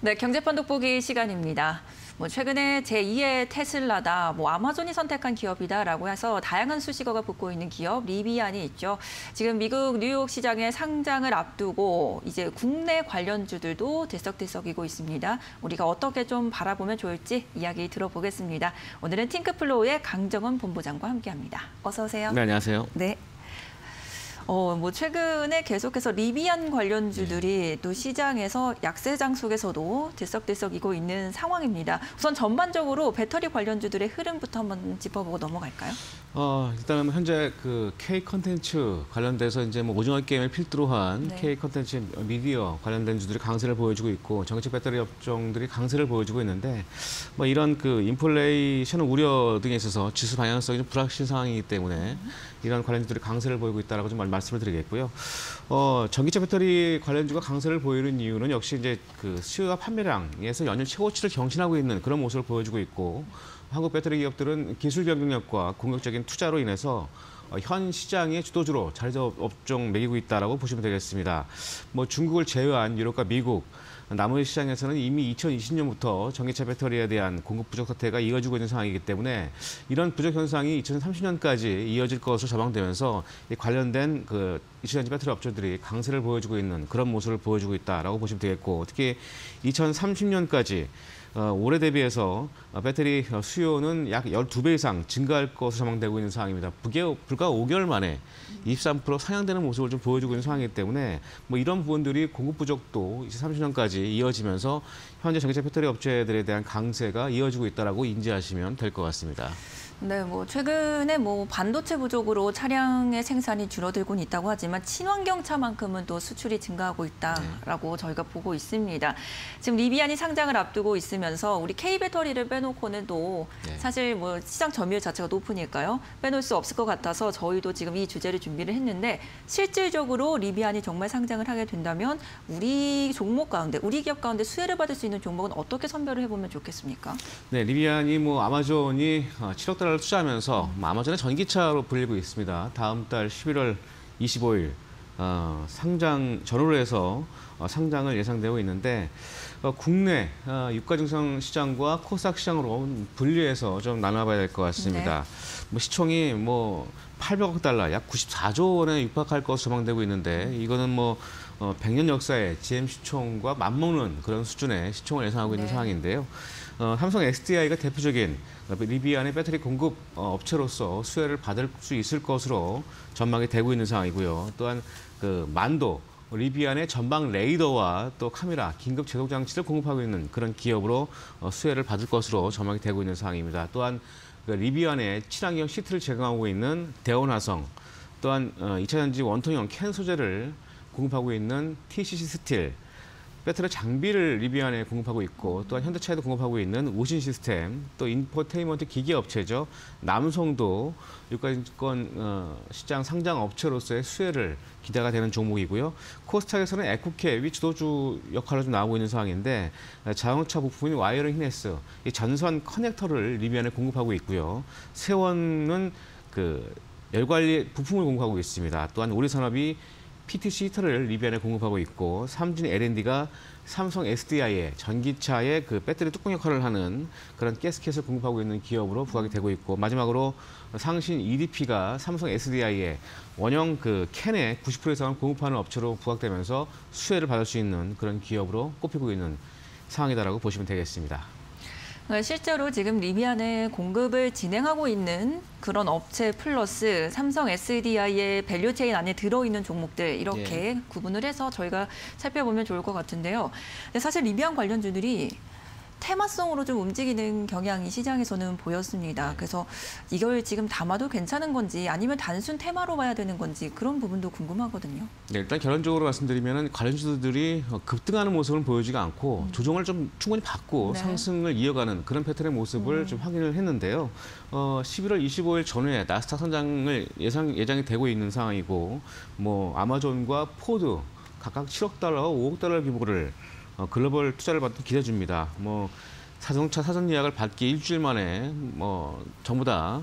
네, 경제판 돋보기 시간입니다. 최근에 제2의 테슬라다, 아마존이 선택한 기업이다라고 해서 다양한 수식어가 붙고 있는 기업 리비안이 있죠. 지금 미국 뉴욕 시장에 상장을 앞두고 이제 국내 관련주들도 들썩들썩이고 있습니다. 우리가 어떻게 좀 바라보면 좋을지 이야기 들어보겠습니다. 오늘은 팅크플로우의 강정원 본부장과 함께합니다. 어서 오세요. 네, 안녕하세요. 네. 최근에 계속해서 리비안 관련주들이 또 시장에서 약세장 속에서도 들썩들썩이고 있는 상황입니다. 우선 전반적으로 배터리 관련주들의 흐름부터 한번 짚어보고 넘어갈까요? 일단은 현재 그 K 컨텐츠 관련돼서 이제 오징어 게임을 필두로 한 K 컨텐츠 미디어 관련된 주들이 강세를 보여주고 있고 전기차 배터리 업종들이 강세를 보여주고 있는데 이런 그 인플레이션 우려 등에 있어서 지수 방향성이 좀 불확실 상황이기 때문에 이런 관련주들이 강세를 보이고 있다라고 좀 말씀을 드리겠고요. 전기차 배터리 관련주가 강세를 보이는 이유는 역시 이제 그 수요와 판매량에서 연일 최고치를 경신하고 있는 그런 모습을 보여주고 있고, 한국 배터리 기업들은 기술 경쟁력과 공격적인 투자로 인해서 현 시장의 주도주로 자리 잡은 업종 매기고 있다라고 보시면 되겠습니다. 중국을 제외한 유럽과 미국, 나머지 시장에서는 이미 2020년부터 전기차 배터리에 대한 공급 부족 사태가 이어지고 있는 상황이기 때문에 이런 부족 현상이 2030년까지 이어질 것으로 전망되면서 관련된 그 20년지 배터리 업체들이 강세를 보여주고 있는 그런 모습을 보여주고 있다라고 보시면 되겠고, 특히 2030년까지 올해 대비해서 배터리 수요는 약 12배 이상 증가할 것으로 전망되고 있는 상황입니다. 불과 5개월 만에 23% 상향되는 모습을 좀 보여주고 있는 상황이기 때문에 이런 부분들이 공급 부족도 2030년까지 이어지면서 현재 전기차 배터리 업체들에 대한 강세가 이어지고 있다라고 인지하시면 될 것 같습니다. 네, 최근에 반도체 부족으로 차량의 생산이 줄어들고는 있다고 하지만 친환경차만큼은 또 수출이 증가하고 있다라고 저희가 보고 있습니다. 지금 리비안이 상장을 앞두고 있으면서 우리 K배터리를 빼놓고는 또 사실 시장 점유율 자체가 높으니까요. 빼놓을 수 없을 것 같아서 저희도 지금 이 주제를 준비를 했는데, 실질적으로 리비안이 정말 상장을 하게 된다면 우리 종목 가운데, 우리 기업 가운데 수혜를 받을 수 있는 종목은 어떻게 선별을 해보면 좋겠습니까? 네, 리비안이 아마존이 7억 달러를 투자하면서 아마존의 전기차로 불리고 있습니다. 다음 달 11월 25일 상장 전후로 해서 상장을 예상되고 있는데, 국내 유가증상 시장과 코스닥 시장으로 분리해서 좀 나눠봐야 될 것 같습니다. 시총이 800억 달러, 약 94조 원에 육박할 것으로 전망되고 있는데, 이거는 100년 역사의 GM 시총과 맞먹는 그런 수준의 시총을 예상하고 있는 상황인데요. 삼성 SDI가 대표적인 리비안의 배터리 공급 업체로서 수혜를 받을 수 있을 것으로 전망이 되고 있는 상황이고요. 또한 그 만도, 리비안의 전방 레이더와 또 카메라, 긴급 제동 장치를 공급하고 있는 그런 기업으로 수혜를 받을 것으로 전망이 되고 있는 상황입니다. 또한 리비안의 친환경 시트를 제공하고 있는 대원화성, 또한 2차 전지 원통형 캔 소재를 공급하고 있는 TCC 스틸, 배터리 장비를 리비안에 공급하고 있고, 또한 현대차에도 공급하고 있는 우신 시스템, 또 인포테인먼트 기기 업체죠. 남성도 유가증권 시장 상장 업체로서의 수혜를 기대가 되는 종목이고요. 코스닥에서는 에코캡이 주도주 역할을 좀 나오고 있는 상황인데, 자동차 부품인 와이어링 히네스, 이 전선 커넥터를 리비안에 공급하고 있고요. 세원은 그 열관리 부품을 공급하고 있습니다. 또한 우리산업이 PTC 히터를 리비안에 공급하고 있고, 삼진 L&D가 삼성 SDI의 전기차의 그 배터리 뚜껑 역할을 하는 그런 가스켓을 공급하고 있는 기업으로 부각이 되고 있고, 마지막으로 상신 EDP가 삼성 SDI의 원형 그 캔의 90% 이상을 공급하는 업체로 부각되면서 수혜를 받을 수 있는 그런 기업으로 꼽히고 있는 상황이다라고 보시면 되겠습니다. 실제로 지금 리비안에 공급을 진행하고 있는 그런 업체 플러스 삼성 SDI의 밸류체인 안에 들어있는 종목들, 이렇게 구분을 해서 저희가 살펴보면 좋을 것 같은데요. 근데 사실 리비안 관련주들이 테마성으로 좀 움직이는 경향이 시장에서는 보였습니다. 그래서 이걸 지금 담아도 괜찮은 건지 아니면 단순 테마로 봐야 되는 건지 그런 부분도 궁금하거든요. 네, 일단 결론적으로 말씀드리면 관련주들이 급등하는 모습을 보여지지 않고 조정을 좀 충분히 받고 상승을 이어가는 그런 패턴의 모습을 좀 확인을 했는데요. 11월 25일 전후에 나스닥 선장을 예정이 되고 있는 상황이고, 아마존과 포드 각각 7억 달러와 5억 달러 규모를 글로벌 투자를 받던 기대줍니다. 자동차 사전 예약을 받기 일주일 만에 전부 다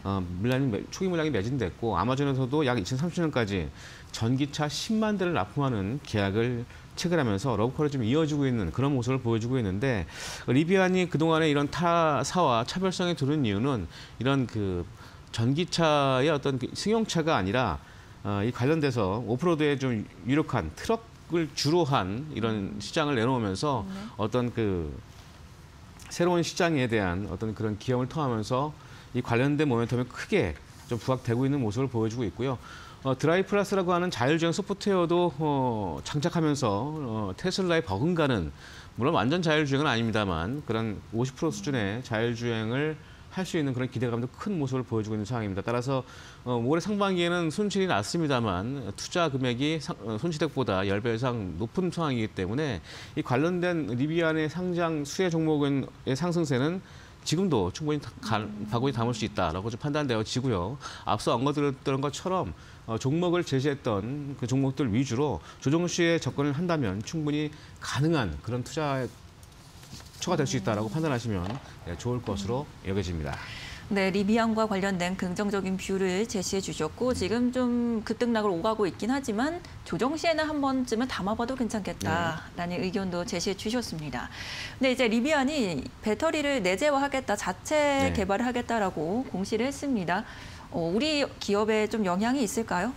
초기 물량이 매진됐고, 아마존에서도 약 2030년까지 전기차 10만 대를 납품하는 계약을 체결하면서 러브콜이 좀 이어지고 있는 그런 모습을 보여주고 있는데 리비안이 그동안에 이런 타사와 차별성이 두는 이유는 이런 그 전기차의 어떤 그 승용차가 아니라 이 관련돼서 오프로드에 좀 유력한 트럭을 주로 한 이런 시장을 내놓으면서 어떤 그 새로운 시장에 대한 어떤 그런 기염을 통하면서 이 관련된 모멘텀이 크게 좀 부각되고 있는 모습을 보여주고 있고요. 드라이브 플러스라고 하는 자율주행 소프트웨어도 장착하면서 테슬라의 버금가는 물론 완전 자율주행은 아닙니다만 그런 50% 수준의 자율주행을 할 수 있는 그런 기대감도 큰 모습을 보여주고 있는 상황입니다. 따라서 올해 상반기에는 손실이 났습니다만 투자 금액이 손실액보다 10배 이상 높은 상황이기 때문에 이 관련된 리비안의 상장 수혜 종목의 상승세는 지금도 충분히 바구니 담을 수 있다라고 좀 판단되어지고요. 앞서 언급드렸던 것처럼 종목을 제시했던 그 종목들 위주로 조정 시에 접근을 한다면 충분히 가능한 그런 투자에 초과될 수 있다라고 판단하시면 좋을 것으로 여겨집니다. 네, 리비안과 관련된 긍정적인 뷰를 제시해 주셨고 지금 좀 급등락을 오가고 있긴 하지만 조정 시에는 한 번쯤은 담아봐도 괜찮겠다라는 의견도 제시해 주셨습니다. 근데 이제 리비안이 배터리를 내재화하겠다, 자체 개발을 하겠다라고 공시를 했습니다. 우리 기업에 좀 영향이 있을까요?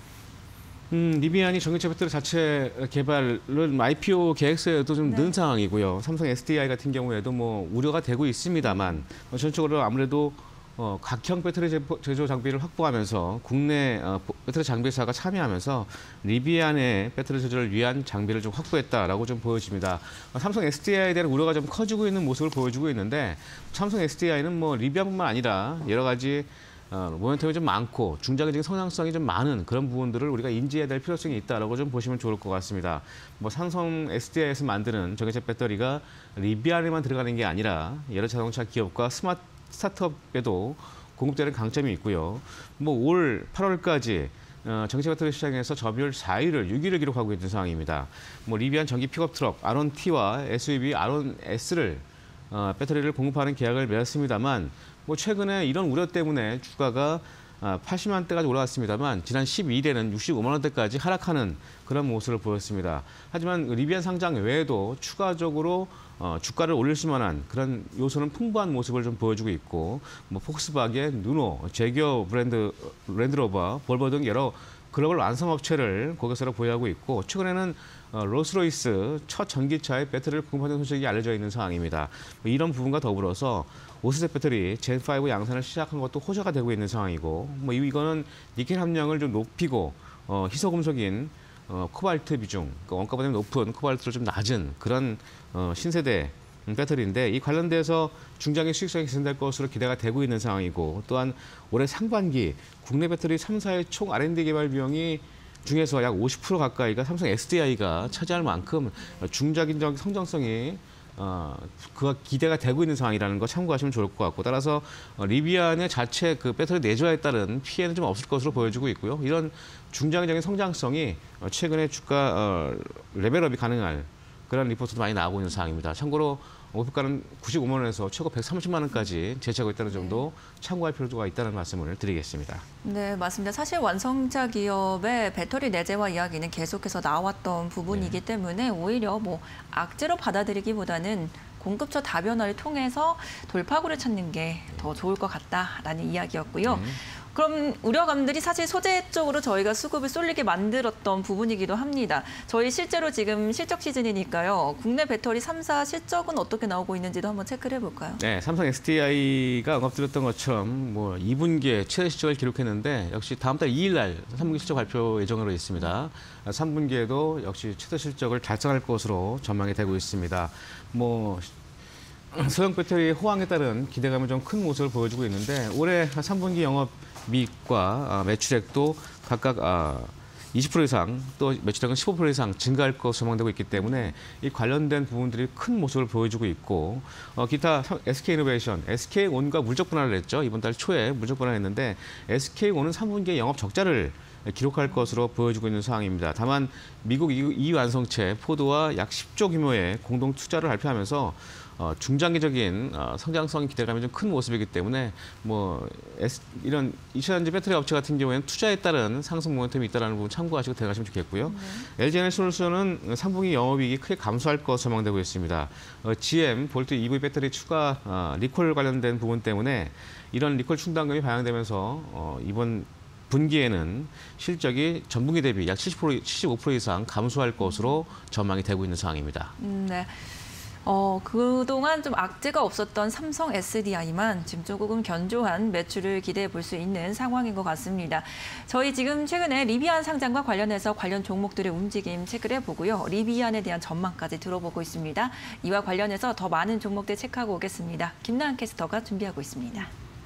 리비안이 전기차 배터리 자체 개발은 IPO 계획서에도 좀 넣은 상황이고요. 삼성 SDI 같은 경우에도 뭐 우려가 되고 있습니다만 전적으로 아무래도 각형 배터리 제조 장비를 확보하면서 국내 배터리 장비사가 참여하면서 리비안의 배터리 제조를 위한 장비를 좀 확보했다라고 좀 보여집니다. 삼성 SDI에 대한 우려가 좀 커지고 있는 모습을 보여주고 있는데 삼성 SDI는 뭐 리비안뿐만 아니라 여러 가지 모멘텀이 좀 많고 중장기적인 성장성이 좀 많은 그런 부분들을 우리가 인지해야 될 필요성이 있다라고 좀 보시면 좋을 것 같습니다. 뭐 삼성 SDI에서 만드는 전기차 배터리가 리비안에만 들어가는 게 아니라 여러 자동차 기업과 스타트업에도 공급되는 강점이 있고요. 뭐 올 8월까지 전기차 배터리 시장에서 점유율 4위를 6위를 기록하고 있는 상황입니다. 뭐 리비안 전기 픽업 트럭 아론-T와 SUV 아론-S를 배터리를 공급하는 계약을 맺었습니다만 뭐 최근에 이런 우려 때문에 주가가 80만 대까지 올라갔습니다만 지난 12일에는 65만 원대까지 하락하는 그런 모습을 보였습니다. 하지만 리비안 상장 외에도 추가적으로 주가를 올릴 수만한 그런 요소는 풍부한 모습을 좀 보여주고 있고 뭐 폭스바겐, 누노, 제규어 브랜드 랜드로버, 볼보 등 여러 글로벌 완성업체를 고객사로 보유하고 있고 최근에는 롤스로이스 첫 전기차에 배터리를 공급하는 소식이 알려져 있는 상황입니다. 이런 부분과 더불어서 5세대 배터리 젠5 양산을 시작한 것도 호재가 되고 있는 상황이고 뭐 이거는 니켈 함량을 좀 높이고 희소금속인 코발트 비중, 그러니까 원가보다 높은 코발트로 좀 낮은 그런 신세대 배터리인데 이 관련돼서 중장기 수익성이 개선될 것으로 기대가 되고 있는 상황이고 또한 올해 상반기 국내 배터리 3사의 총 R&D 개발 비용이 중에서 약 50% 가까이가 삼성 SDI가 차지할 만큼 중장기적 성장성이 그가 기대가 되고 있는 상황이라는 거 참고하시면 좋을 것 같고 따라서 리비안의 자체 그 배터리 내조에 따른 피해는 좀 없을 것으로 보여지고 있고요. 이런 중장기적인 성장성이 최근에 주가 레벨업이 가능할 그런 리포트도 많이 나오고 있는 상황입니다. 참고로 목표가는 95만 원에서 최고 130만 원까지 제시하고 있다는 점도 참고할 필요가 있다는 말씀을 드리겠습니다. 네, 맞습니다. 사실 완성차 기업의 배터리 내재화 이야기는 계속해서 나왔던 부분이기 때문에 오히려 뭐 악재로 받아들이기보다는 공급처 다변화를 통해서 돌파구를 찾는 게 더 좋을 것 같다라는 이야기였고요. 그럼 우려감들이 사실 소재 쪽으로 저희가 수급을 쏠리게 만들었던 부분이기도 합니다. 저희 실제로 지금 실적 시즌이니까요. 국내 배터리 3사 실적은 어떻게 나오고 있는지도 한번 체크를 해볼까요? 네, 삼성 SDI가 언급드렸던 것처럼 뭐 2분기에 최대 실적을 기록했는데 역시 다음 달 2일 날 3분기 실적 발표 예정으로 있습니다. 3분기에도 역시 최대 실적을 달성할 것으로 전망이 되고 있습니다. 뭐 소형 배터리 호황에 따른 기대감이 좀 큰 모습을 보여주고 있는데 올해 3분기 영업이익과 매출액도 각각 20% 이상 또 매출액은 15% 이상 증가할 것으로 전망되고 있기 때문에 이 관련된 부분들이 큰 모습을 보여주고 있고 기타 SK이노베이션, SK온과 물적 분할을 했죠. 이번 달 초에 물적 분할을 했는데 SK온은 3분기에 영업 적자를 기록할 것으로 보여지고 있는 상황입니다. 다만 미국 EU 완성체 포드와 약 10조 규모의 공동 투자를 발표하면서 중장기적인 성장성 기대감이 좀 큰 모습이기 때문에 이런 2차전지 배터리 업체 같은 경우에는 투자에 따른 상승 모멘텀이 있다는 부분 참고하시고 들어가시면 좋겠고요. LG에너지솔루션은 3분기 영업이익이 크게 감소할 것으로 전망되고 있습니다. GM, 볼트 EV 배터리 추가 리콜 관련된 부분 때문에 이런 리콜 충당금이 반영되면서 이번 분기에는 실적이 전분기 대비 약 75% 이상 감소할 것으로 전망이 되고 있는 상황입니다. 네. 그동안 좀 악재가 없었던 삼성 SDI만 지금 조금 견조한 매출을 기대해 볼 수 있는 상황인 것 같습니다. 저희 지금 최근에 리비안 상장과 관련해서 관련 종목들의 움직임 체크를 해보고요. 리비안에 대한 전망까지 들어보고 있습니다. 이와 관련해서 더 많은 종목들 체크하고 오겠습니다. 김나은 캐스터가 준비하고 있습니다.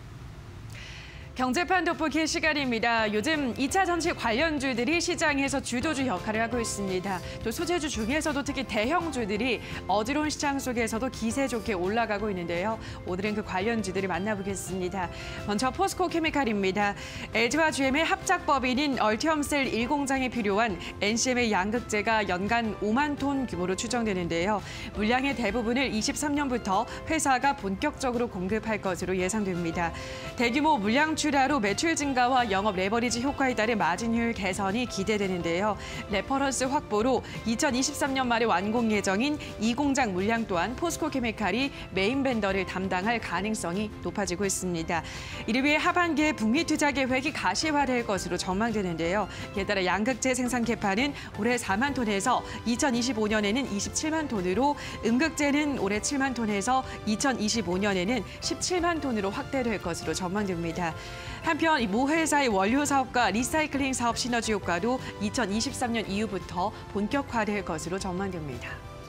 경제판 돋보기 시간입니다. 요즘 2차 전지 관련주들이 시장에서 주도주 역할을 하고 있습니다. 또 소재주 중에서도 특히 대형주들이 어지러운 시장 속에서도 기세 좋게 올라가고 있는데요. 오늘은 그 관련주들을 만나보겠습니다. 먼저 포스코 케미칼입니다. LG와 GM의 합작법인인 얼티엄셀 1공장에 필요한 NCM의 양극재가 연간 5만 톤 규모로 추정되는데요. 물량의 대부분을 23년부터 회사가 본격적으로 공급할 것으로 예상됩니다. 대규모 물량 출하로 매출 증가와 영업 레버리지 효과에 따른 마진율 개선이 기대되는데요. 레퍼런스 확보로 2023년 말에 완공 예정인 이 공장 물량 또한 포스코 케미칼이 메인 벤더를 담당할 가능성이 높아지고 있습니다. 이를 위해 하반기에 북미 투자 계획이 가시화될 것으로 전망되는데요. 이에 따라 양극재 생산 캐파는 올해 4만 톤에서 2025년에는 27만 톤으로 음극재는 올해 7만 톤에서 2025년에는 17만 톤으로 확대될 것으로 전망됩니다. 한편 이 모 회사의 원료 사업과 리사이클링 사업 시너지 효과도 2023년 이후부터 본격화될 것으로 전망됩니다.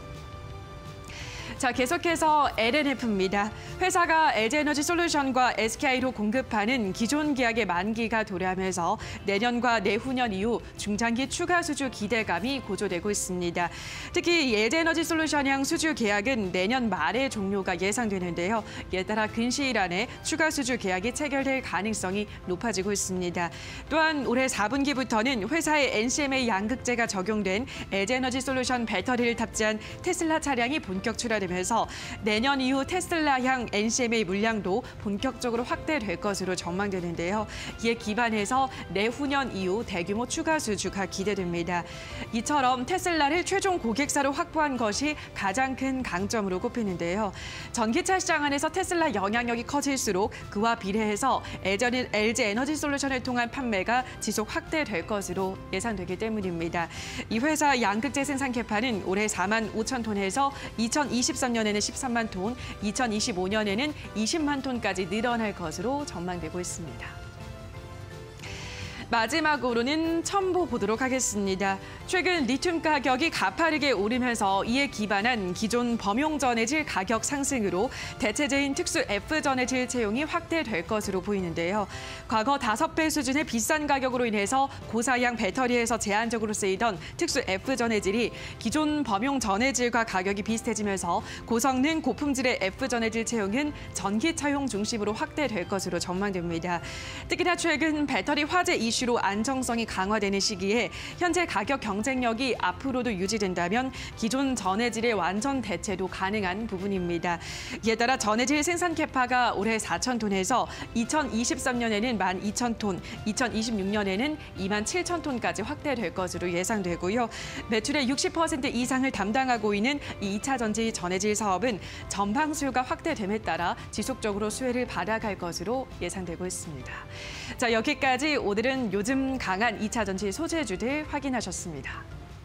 자, 계속해서 LNF입니다. 회사가 LG에너지솔루션과 SKI로 공급하는 기존 계약의 만기가 도래하면서 내년과 내후년 이후 중장기 추가 수주 기대감이 고조되고 있습니다. 특히 LG에너지솔루션형 수주 계약은 내년 말에 종료가 예상되는데요. 이에 따라 근시일 안에 추가 수주 계약이 체결될 가능성이 높아지고 있습니다. 또한 올해 4분기부터는 회사의 NCMA 양극재가 적용된 LG에너지솔루션 배터리를 탑재한 테슬라 차량이 본격 출하되면서 내년 이후 테슬라향 NCMA 물량도 본격적으로 확대될 것으로 전망되는데요. 이에 기반해서 내후년 이후 대규모 추가 수주가 기대됩니다. 이처럼 테슬라를 최종 고객사로 확보한 것이 가장 큰 강점으로 꼽히는데요. 전기차 시장 안에서 테슬라 영향력이 커질수록 그와 비례해서 LG 에너지솔루션을 통한 판매가 지속 확대될 것으로 예상되기 때문입니다. 이 회사 양극재 생산 캐파는 올해 4만 5천 톤에서 2023년에는 13만 톤, 2025년에는 20만 톤까지 늘어날 것으로 전망되고 있습니다. 마지막으로는 첨보 보도록 하겠습니다. 최근 리튬 가격이 가파르게 오르면서 이에 기반한 기존 범용 전해질 가격 상승으로 대체재인 특수 F 전해질 채용이 확대될 것으로 보이는데요. 과거 5배 수준의 비싼 가격으로 인해서 고사양 배터리에서 제한적으로 쓰이던 특수 F 전해질이 기존 범용 전해질과 가격이 비슷해지면서 고성능 고품질의 F 전해질 채용은 전기차용 중심으로 확대될 것으로 전망됩니다. 특히나 최근 배터리 화재 이슈로 안정성이 강화되는 시기에 현재 가격 경쟁력이 앞으로도 유지된다면 기존 전해질의 완전 대체도 가능한 부분입니다. 이에 따라 전해질 생산 캐파가 올해 4천 톤에서 2023년에는 12,000톤, 2026년에는 27,000톤까지 확대될 것으로 예상되고요. 매출의 60% 이상을 담당하고 있는 이 2차 전지 전해질 사업은 전방 수요가 확대됨에 따라 지속적으로 수혜를 받아갈 것으로 예상되고 있습니다. 자, 여기까지 오늘은 요즘 강한 2차 전지 소재주들 확인하셨습니다.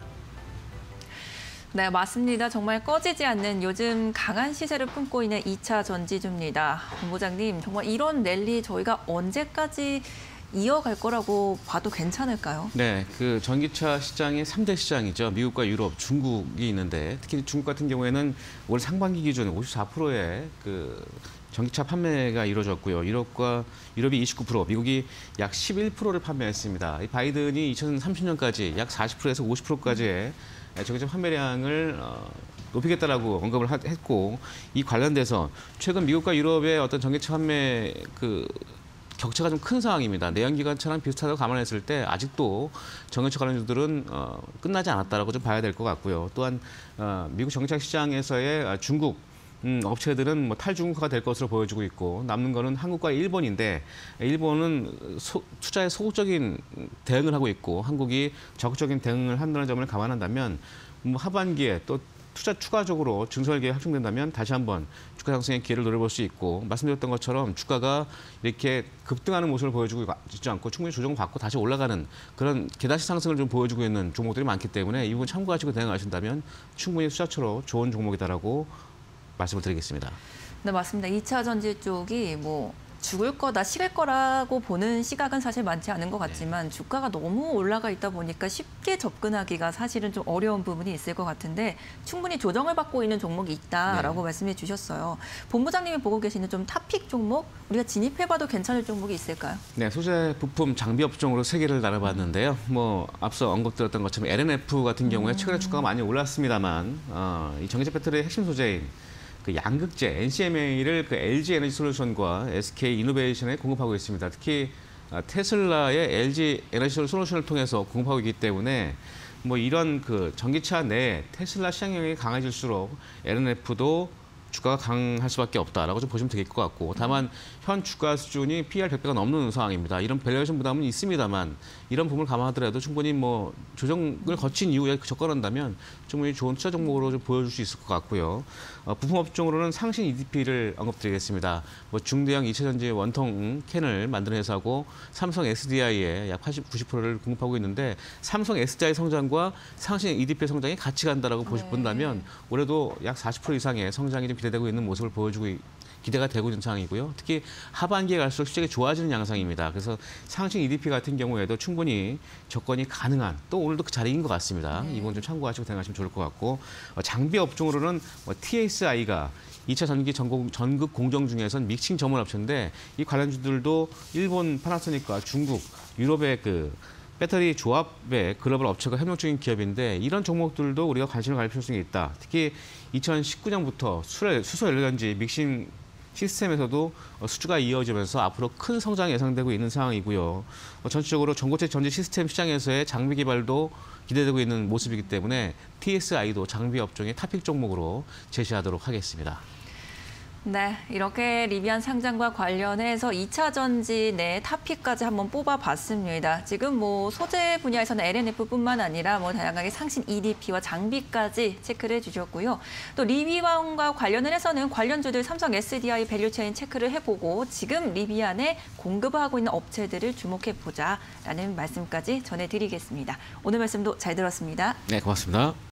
네, 맞습니다. 정말 꺼지지 않는 요즘 강한 시세를 품고 있는 2차 전지주입니다. 본부장님, 정말 이런 랠리 저희가 언제까지 이어갈 거라고 봐도 괜찮을까요? 네, 그 전기차 시장의 3대 시장이죠. 미국과 유럽, 중국이 있는데 특히 중국 같은 경우에는 올 상반기 기준 54%의 그 전기차 판매가 이루어졌고요. 유럽이 29%, 미국이 약 11%를 판매했습니다. 이 바이든이 2030년까지 약 40%에서 50%까지의 전기차 판매량을 높이겠다라고 언급을 했고, 이 관련돼서 최근 미국과 유럽의 어떤 전기차 판매 격차가 좀 큰 상황입니다. 내연기관차랑 비슷하다고 감안했을 때 아직도 전기차 관련주들은 끝나지 않았다라고 좀 봐야 될 것 같고요. 또한 미국 전기차 시장에서의 중국 업체들은 뭐 탈중국화가 될 것으로 보여지고 있고 남는 거는 한국과 일본인데 일본은 투자에 소극적인 대응을 하고 있고 한국이 적극적인 대응을 한다는 점을 감안한다면 뭐 하반기에 또 투자 추가적으로 증설기에 확정된다면 다시 한번 주가 상승의 기회를 노려볼 수 있고 말씀드렸던 것처럼 주가가 이렇게 급등하는 모습을 보여주고 있지 않고 충분히 조정받고 다시 올라가는 그런 계단식 상승을 좀 보여주고 있는 종목들이 많기 때문에 이 부분 참고하시고 대응하신다면 충분히 투자처로 좋은 종목이다라고 말씀을 드리겠습니다. 네, 맞습니다. 2차 전지 쪽이 뭐 죽을 거다, 식을 거라고 보는 시각은 사실 많지 않은 것 같지만 주가가 너무 올라가 있다 보니까 쉽게 접근하기가 사실은 좀 어려운 부분이 있을 것 같은데 충분히 조정을 받고 있는 종목이 있다라고 말씀해 주셨어요. 본부장님이 보고 계시는 좀 탑픽 종목, 우리가 진입해봐도 괜찮을 종목이 있을까요? 네, 소재 부품 장비 업종으로 세 개를 나눠봤는데요. 뭐 앞서 언급드렸던 것처럼 LNF 같은 경우에 최근에 주가가 많이 올랐습니다만 이 전기차 배터리의 핵심 소재인 그 양극재 NCMA를 그 LG 에너지 솔루션과 SK 이노베이션에 공급하고 있습니다. 특히 테슬라의 LG 에너지 솔루션을 통해서 공급하고 있기 때문에 뭐 이런 그 전기차 내 테슬라 시장 영향이 강해질수록 LNF도 주가가 강할 수밖에 없다라고 좀 보시면 될 것 같고 다만 현 주가 수준이 PER 100배가 넘는 상황입니다. 이런 밸류에이션 부담은 있습니다만 이런 부분을 감안하더라도 충분히 뭐 조정을 거친 이후에 접근한다면 충분히 좋은 투자 종목으로 좀 보여줄 수 있을 것 같고요. 부품 업종으로는 상신 EDP를 언급드리겠습니다. 뭐 중대형 2차 전지 원통 캔을 만드는 회사고 삼성 SDI에 약 80, 90%를 공급하고 있는데 삼성 SDI 성장과 상신 EDP의 성장이 같이 간다라고 본다면 올해도 약 40% 이상의 성장이 좀 기대되고 있는 모습을 기대가 되고 있는 상황이고요. 특히 하반기에 갈수록 실적이 좋아지는 양상입니다. 그래서 상신 EDP 같은 경우에도 충분히 접근이 가능한 또 오늘도 그 자리인 것 같습니다. 이 부분 좀 참고하시고 대응하시면 좋을 것 같고 장비 업종으로는 TSI가 2차 전기 전극 공정 중에선 믹싱 전문 업체인데 이 관련주들도 일본 파나소닉과 중국, 유럽의 그 배터리 조합의 글로벌 업체가 협력 중인 기업인데 이런 종목들도 우리가 관심을 가질 필요성이 있다. 특히 2019년부터 수소 연료전지 믹싱 시스템에서도 수주가 이어지면서 앞으로 큰 성장이 예상되고 있는 상황이고요. 전체적으로 전고체 전지 시스템 시장에서의 장비 개발도 기대되고 있는 모습이기 때문에 TSI도 장비 업종의 탑픽 종목으로 제시하도록 하겠습니다. 네, 이렇게 리비안 상장과 관련해서 2차 전지 내 탑픽까지 한번 뽑아봤습니다. 지금 뭐 소재 분야에서는 LNF뿐만 아니라 뭐 다양하게 상신 EDP와 장비까지 체크를 해주셨고요. 또 리비안과 관련을 해서는 관련주들 삼성 SDI 밸류체인 체크를 해보고 지금 리비안에 공급하고 있는 업체들을 주목해보자라는 말씀까지 전해드리겠습니다. 오늘 말씀도 잘 들었습니다. 네, 고맙습니다.